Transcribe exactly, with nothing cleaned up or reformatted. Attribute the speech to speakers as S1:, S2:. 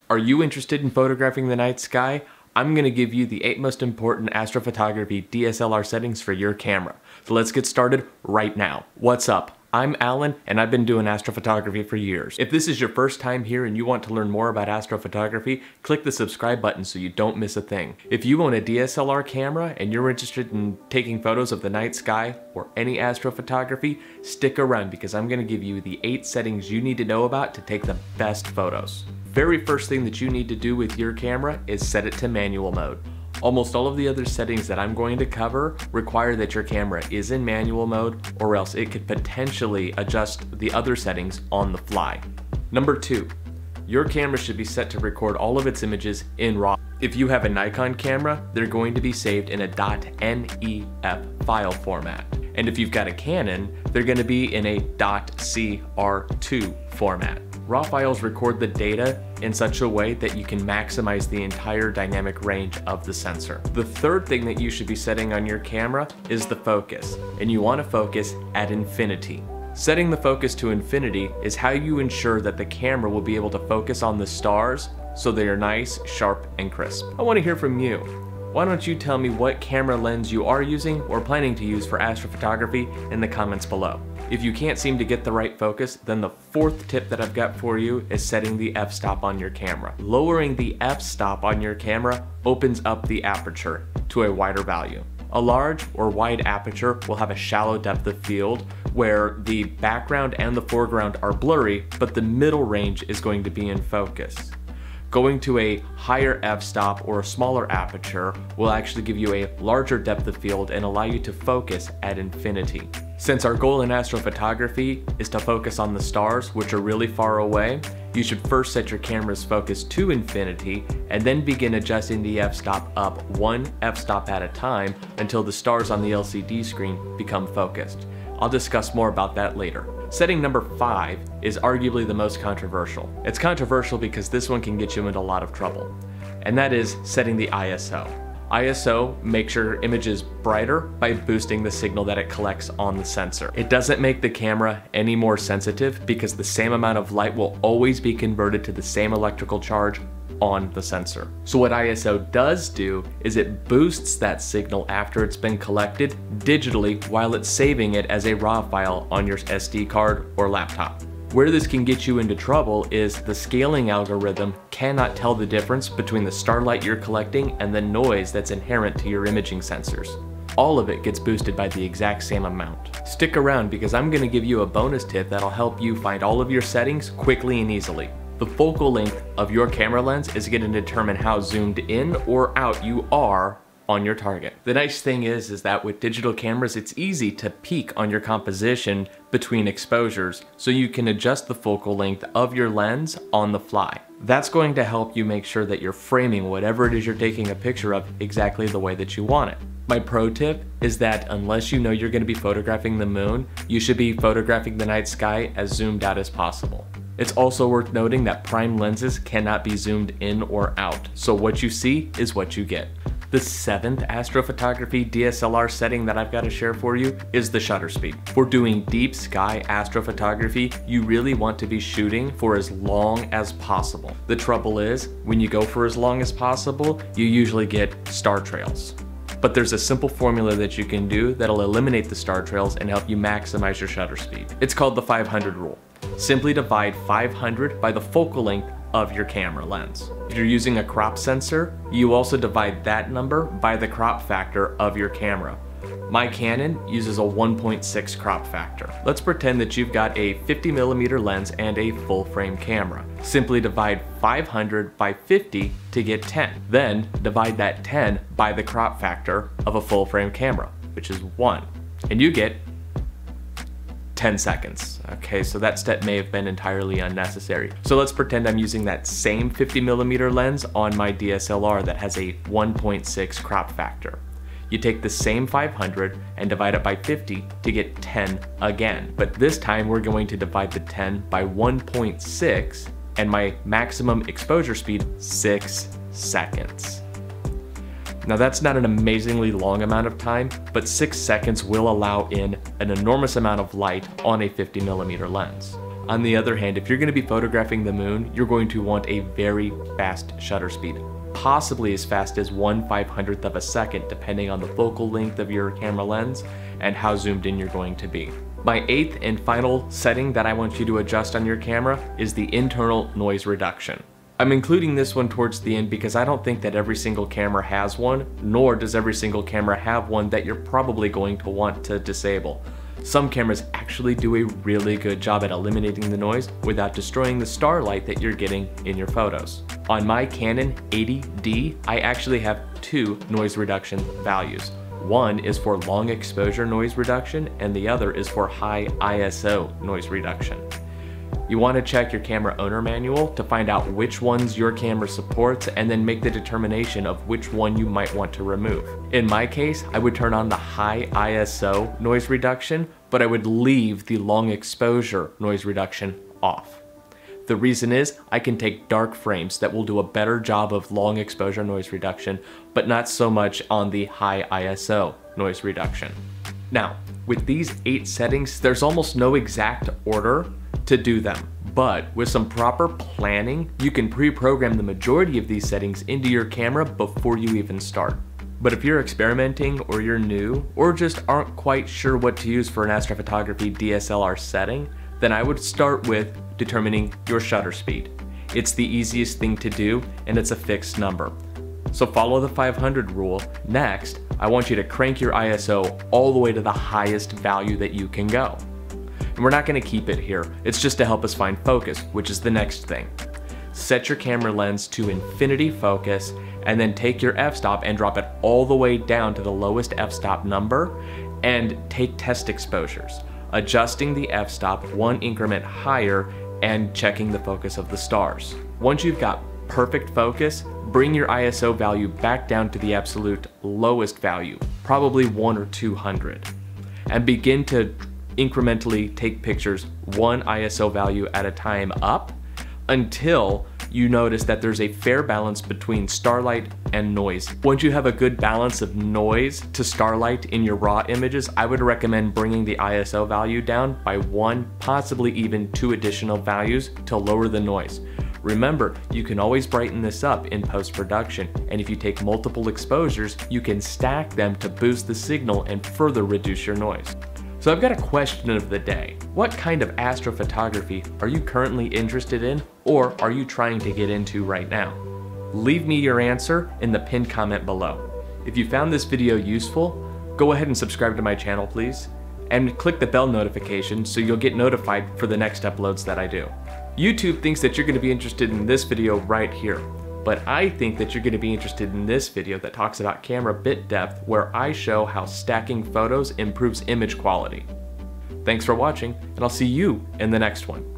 S1: Are you interested in photographing the night sky? I'm going to give you the eight most important astrophotography D S L R settings for your camera. So let's get started right now. What's up? I'm Alan, and I've been doing astrophotography for years. If this is your first time here and you want to learn more about astrophotography, click the subscribe button so you don't miss a thing. If you own a D S L R camera and you're interested in taking photos of the night sky or any astrophotography, stick around because I'm going to give you the eight settings you need to know about to take the best photos. Very first thing that you need to do with your camera is set it to manual mode. Almost all of the other settings that I'm going to cover require that your camera is in manual mode, or else it could potentially adjust the other settings on the fly. Number two, your camera should be set to record all of its images in RAW. If you have a Nikon camera, they're going to be saved in a .nef file format. And if you've got a Canon, they're going to be in a .c r two format. RAW files record the data in such a way that you can maximize the entire dynamic range of the sensor. The third thing that you should be setting on your camera is the focus, and you want to focus at infinity. Setting the focus to infinity is how you ensure that the camera will be able to focus on the stars so they are nice, sharp, and crisp. I want to hear from you. Why don't you tell me what camera lens you are using or planning to use for astrophotography in the comments below. If you can't seem to get the right focus, then the fourth tip that I've got for you is setting the f-stop on your camera. Lowering the f-stop on your camera opens up the aperture to a wider value. A large or wide aperture will have a shallow depth of field where the background and the foreground are blurry, but the middle range is going to be in focus. Going to a higher f-stop or a smaller aperture will actually give you a larger depth of field and allow you to focus at infinity. Since our goal in astrophotography is to focus on the stars, which are really far away, you should first set your camera's focus to infinity and then begin adjusting the f-stop up one f-stop at a time until the stars on the L C D screen become focused. I'll discuss more about that later. Setting number five is arguably the most controversial. It's controversial because this one can get you into a lot of trouble, and that is setting the I S O. I S O makes your images brighter by boosting the signal that it collects on the sensor. It doesn't make the camera any more sensitive because the same amount of light will always be converted to the same electrical charge on the sensor. So what I S O does do is it boosts that signal after it's been collected digitally while it's saving it as a RAW file on your S D card or laptop. Where this can get you into trouble is the scaling algorithm cannot tell the difference between the starlight you're collecting and the noise that's inherent to your imaging sensors. All of it gets boosted by the exact same amount. Stick around because I'm going to give you a bonus tip that'll help you find all of your settings quickly and easily. The focal length of your camera lens is going to determine how zoomed in or out you are on your target. The nice thing is, is that with digital cameras, it's easy to peak on your composition between exposures, so you can adjust the focal length of your lens on the fly. That's going to help you make sure that you're framing whatever it is you're taking a picture of exactly the way that you want it. My pro tip is that unless you know you're going to be photographing the moon, you should be photographing the night sky as zoomed out as possible. It's also worth noting that prime lenses cannot be zoomed in or out, so what you see is what you get. The seventh astrophotography D S L R setting that I've got to share for you is the shutter speed. For doing deep sky astrophotography, you really want to be shooting for as long as possible. The trouble is, when you go for as long as possible, you usually get star trails. But there's a simple formula that you can do that'll eliminate the star trails and help you maximize your shutter speed. It's called the five hundred rule. Simply divide five hundred by the focal length of your camera lens. If you're using a crop sensor, you also divide that number by the crop factor of your camera. My Canon uses a one point six crop factor. Let's pretend that you've got a fifty millimeter lens and a full frame camera. Simply divide five hundred by fifty to get ten. Then divide that ten by the crop factor of a full frame camera, which is one. And you get ten seconds. Okay, so that step may have been entirely unnecessary. So let's pretend I'm using that same fifty millimeter lens on my D S L R that has a one point six crop factor. You take the same five hundred and divide it by fifty to get ten again. But this time we're going to divide the ten by one point six and my maximum exposure speed, six seconds. Now that's not an amazingly long amount of time, but six seconds will allow in an enormous amount of light on a fifty millimeter lens. On the other hand, if you're going to be photographing the moon, you're going to want a very fast shutter speed, possibly as fast as one five hundredth of a second, depending on the focal length of your camera lens and how zoomed in you're going to be. My eighth and final setting that I want you to adjust on your camera is the internal noise reduction. I'm including this one towards the end because I don't think that every single camera has one, nor does every single camera have one that you're probably going to want to disable. Some cameras actually do a really good job at eliminating the noise without destroying the starlight that you're getting in your photos. On my Canon eighty D, I actually have two noise reduction values. One is for long exposure noise reduction and the other is for high I S O noise reduction. You want to check your camera owner manual to find out which ones your camera supports and then make the determination of which one you might want to remove. In my case, I would turn on the high I S O noise reduction, but I would leave the long exposure noise reduction off. The reason is I can take dark frames that will do a better job of long exposure noise reduction, but not so much on the high I S O noise reduction. Now, with these eight settings, there's almost no exact order to do them, but with some proper planning, you can pre-program the majority of these settings into your camera before you even start. But if you're experimenting or you're new or just aren't quite sure what to use for an astrophotography D S L R setting, then I would start with determining your shutter speed. It's the easiest thing to do and it's a fixed number. So follow the five hundred rule. Next, I want you to crank your I S O all the way to the highest value that you can go. And we're not going to keep it here, it's just to help us find focus, which is the next thing. Set your camera lens to infinity focus and then take your f-stop and drop it all the way down to the lowest f-stop number and take test exposures, adjusting the f-stop one increment higher and checking the focus of the stars. Once you've got perfect focus, bring your I S O value back down to the absolute lowest value, probably one or two hundred, and begin to incrementally take pictures one I S O value at a time up until you notice that there's a fair balance between starlight and noise. Once you have a good balance of noise to starlight in your raw images, I would recommend bringing the I S O value down by one, possibly even two additional values to lower the noise. Remember, you can always brighten this up in post-production, and if you take multiple exposures, you can stack them to boost the signal and further reduce your noise. So I've got a question of the day. What kind of astrophotography are you currently interested in, or are you trying to get into right now? Leave me your answer in the pinned comment below. If you found this video useful, go ahead and subscribe to my channel, please, and click the bell notification so you'll get notified for the next uploads that I do. YouTube thinks that you're going to be interested in this video right here, but I think that you're going to be interested in this video that talks about camera bit depth, where I show how stacking photos improves image quality. Thanks for watching, and I'll see you in the next one.